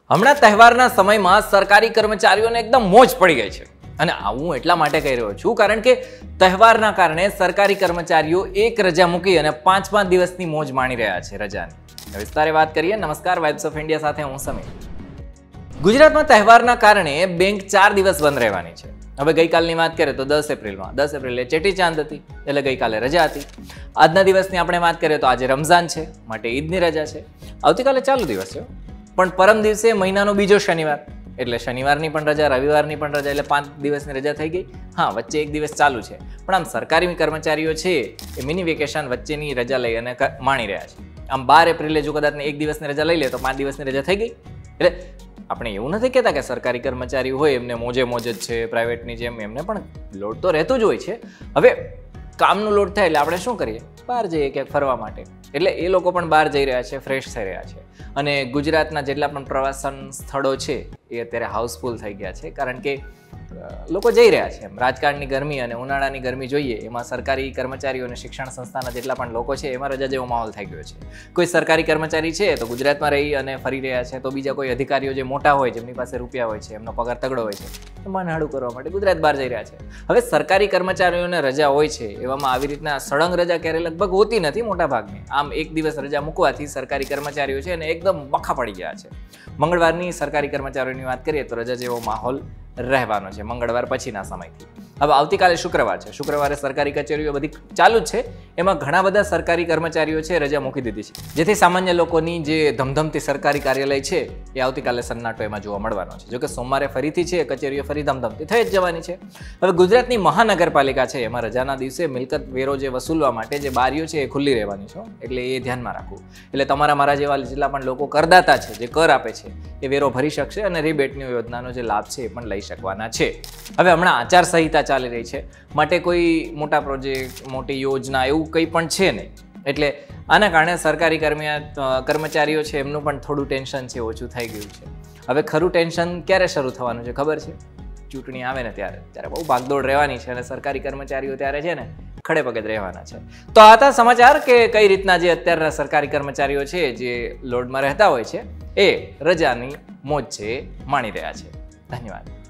હમણાં તહેવારના સમયમાં સરકારી કર્મચારીઓને એકદમ મોજ પડી ગઈ છે અને હું એટલા માટે કહી રહ્યો છું કારણ કે તહેવારના કારણે સરકારી કર્મચારીઓ એક રજા મૂકી અને 5-5 દિવસની મોજ માણી રહ્યા છે રજાની વિસ્તારે વાત કરીએ. નમસ્કાર, વાઇબ્સ ઓફ ઇન્ડિયા સાથે હું સમીર. ગુજરાતમાં તહેવારના કારણે બેંક 4 દિવસ બંધ રહેવાની છે. હવે ગઈકાલની વાત કરીએ તો 10 એપ્રિલે ચેટીચાંદ હતી એટલે ગઈકાલે રજા હતી. આજના દિવસની આપણે વાત કરીએ તો આજે રમઝાન છે માટે ઈદની રજા છે. આવતીકાલે ચાલુ દિવસ છે પણ પરમ દિવસે મહિનાનો બીજો શનિવાર એટલે શનિવારની પણ રજા, રવિવારની પણ રજા, એટલે 5 દિવસની રજા થઈ ગઈ. હા, વચ્ચે એક દિવસ ચાલુ છે પણ આમ સરકારી કર્મચારીઓ છે એ મિની વેકેશન વચ્ચેની રજા લઈ અને માણી રહ્યા છે. આમ 12 એપ્રિલે જો કદાચ એક દિવસની રજા લઈ લે તો 5 દિવસની રજા થઈ ગઈ. એટલે આપણે એવું નથી કહેતા કે સરકારી કર્મચારી હોય એમને મોજે મોજ જ છે, પ્રાઇવેટની જેમ એમને પણ લોડ તો રહેતો જ હોય છે. હવે કામનું લોડ થાય એટલે આપણે શું કરીએ, બહાર જઈએ ક્યાંક ફરવા માટે. એટલે એ લોકો પણ બહાર જઈ રહ્યા છે, ફ્રેશ થઈ રહ્યા છે. અને ગુજરાતના જેટલા પણ પ્રવાસન સ્થળો છે એ અત્યારે હાઉસફુલ થઈ ગયા છે કારણ કે લોકો જઈ રહ્યા છે. એમ રાજકારણની ગરમી અને ઉનાળાની ગરમી જોઈએ એમાં સરકારી કર્મચારીઓ અને શિક્ષણ સંસ્થાના જેટલા પણ લોકો છે એમાં રજા જેવો માહોલ થઈ ગયો છે. કોઈ સરકારી કર્મચારી છે તો ગુજરાતમાં રહી અને ફરી રહ્યા છે, તો બીજા કોઈ અધિકારીઓ જે મોટા હોય, જેમની પાસે રૂપિયા હોય છે, એમનો પગાર તગડો હોય છે, એમાં નાડું કરવા માટે ગુજરાત બહાર જઈ રહ્યા છે. હવે સરકારી કર્મચારીઓને રજા હોય છે એવામાં આવી રીતના સળંગ રજા ક્યારે લગભગ હોતી નથી મોટા ભાગની. આમ એક દિવસ રજા મૂકવાથી સરકારી કર્મચારીઓ છે અને એકદમ બખા પડી ગયા છે. મંગળવારની સરકારી કર્મચારીઓની વાત કરીએ તો રજા જેવો માહોલ રહેવાનો છે મંગળવાર પછીના સમયથી. હવે આવતીકાલે શુક્રવાર છે. શુક્રવારે સરકારી કચેરીઓ બધી ચાલુ જ છે. એમાં ઘણા બધા સરકારી કર્મચારીઓ છે રજા મૂકી દીધી છે, જેથી સામાન્ય લોકોની જે ધમધમતી સરકારી કાર્યાલય છે એ આવતીકાલે સન્નાટો એમાં જોવા મળવાનો છે. જોકે સોમવારે ફરીથી છે કચેરીઓ ફરી ધમધમતી થઈ જ જવાની છે. હવે ગુજરાતની મહાનગરપાલિકા છે એમાં રજાના દિવસે મિલકત વેરો જે વસૂલવા માટે જે બારીઓ છે એ ખુલ્લી રહેવાની છે, એટલે એ ધ્યાનમાં રાખવું. એટલે તમારા મારા જેવા જેટલા પણ લોકો કરદાતા છે, જે કર આપે છે, એ વેરો ભરી શકશે અને રિબેટની યોજનાનો જે લાભ છે એ પણ લઈ શકવાના છે. હવે હમણાં આચારસંહિતા ચાલી રહી છે માટે કોઈ મોટા પ્રોજેક્ટ, મોટી યોજના એવું કંઈ પણ છે નહીં. એટલે આના કારણે સરકારી કર્મચારીઓ છે એમનું પણ થોડું ટેન્શન છે ઓછું થઈ ગયું છે. હવે ખરું ટેન્શન ક્યારે શરૂ થવાનું છે ખબર છે? ચૂંટણી આવે ને ત્યારે બહુ ભાગદોડ રહેવાની છે અને સરકારી કર્મચારીઓ ત્યારે છે ને ખડે પગે જ રહેવાના છે. તો આ હતા સમાચાર કે કઈ રીતના જે અત્યારના સરકારી કર્મચારીઓ છે જે લોડમાં રહેતા હોય છે એ રજાની મોજ છે માણી રહ્યા છે. ધન્યવાદ.